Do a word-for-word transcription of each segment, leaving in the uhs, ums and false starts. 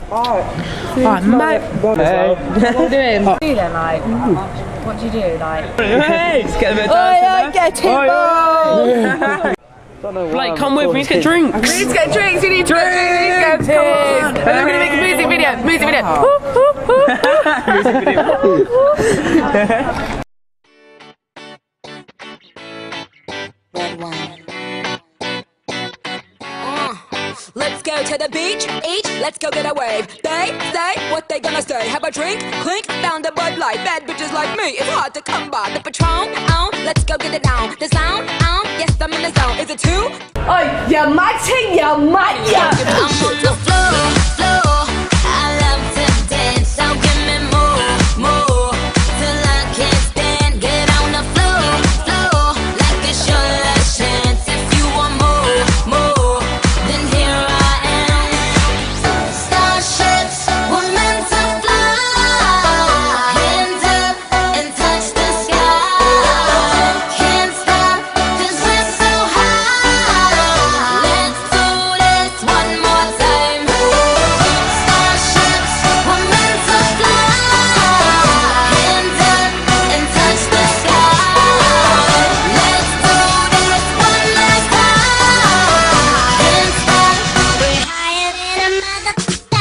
Alright, mate. Hey. What are you doing? What do you do then, like? What do you do, like? Hey, just get a bit of Oh, yeah, get a tip. Blake, come with, we need to get drinks. We need to get drinks, we need drinks. Come on. And then we're gonna make a music video. Music video. Red wine. Let's go to the beach, each, let's go get a wave. They say what they gonna say. Have a drink, clink, found a Bud Light. Bad bitches like me, it's hard to come by. The Patron, on, let's go get it down. The sound, on, yes I'm in the zone. Is it two? Oh, you're my ting, you're my yeah. I'm on the floor, floor. I love to dance, so give me more, more. Till I can't stand, get on the floor, floor. Like it's your last chance. If you want more, more, then here I am. Starships were meant to fly. Hands up and touch the sky. Can't stop, cause we're so high. Let's do this one more time. Starships were meant to fly. Hands up and touch the sky. Let's do this one last time. Can't stop, we're higher than a mother.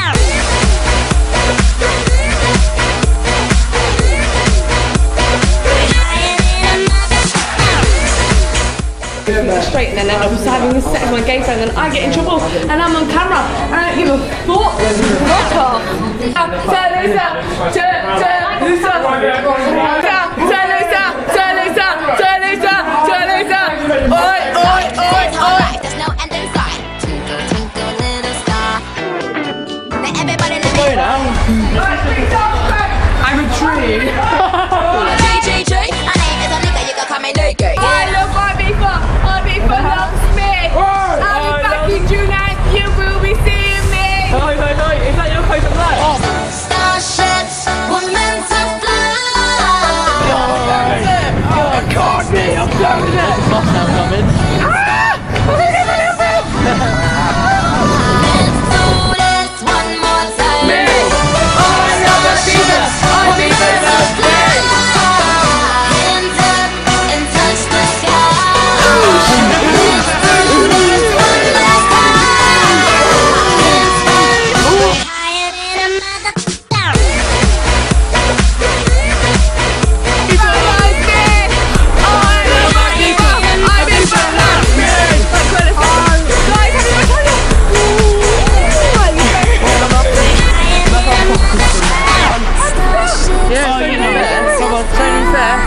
Straight, and then I was having a sex with my gay friend, and I get in trouble, and I'm on camera, and I don't give a fuck. Fuck off. Teresa, Teresa, Teresa, Teresa, Teresa, Teresa. Oi, oi, oi, oi. There's no end in sight. Twinkle, twinkle, little star. Now everybody let me I'm a tree. G G G. My name is Anika, you can call me Nikki. I love Ibiza. Ibiza loves me. I'll be back in June and you will be seeing me. No, no, no, is that your face of that? Starships were meant to fly. Oh, God, me, I'm blowing it. Boss now coming. Let's do this one more time. Me. I love Ibiza. Ibiza loves me. Hands up and touch the sky. Let's do this one last time. Can't stop, we're higher than a mother. Ibiza loves me. I love Ibiza. Ibiza loves me. Guys, have you got to Yeah, you know that. Come on, training fair.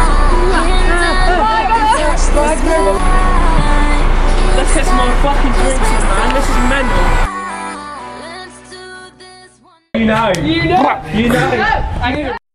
Let's get some more fucking drinks, man. This is mental. Let's do this one. You know. You know. You know. No, I